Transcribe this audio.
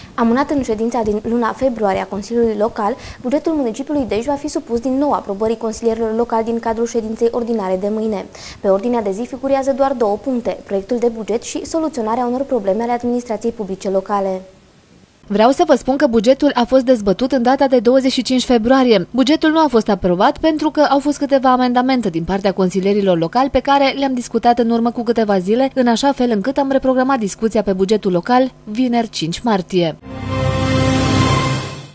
Amânat în ședința din luna februarie a Consiliului Local, bugetul municipiului Dej va fi supus din nou aprobării consilierilor locali din cadrul ședinței ordinare de mâine. Pe ordinea de zi figurează doar două puncte, proiectul de buget și soluționarea unor probleme ale administrației publice locale. Vreau să vă spun că bugetul a fost dezbătut în data de 25 februarie. Bugetul nu a fost aprobat pentru că au fost câteva amendamente din partea consilierilor locali pe care le-am discutat în urmă cu câteva zile, în așa fel încât am reprogramat discuția pe bugetul local vineri 5 martie.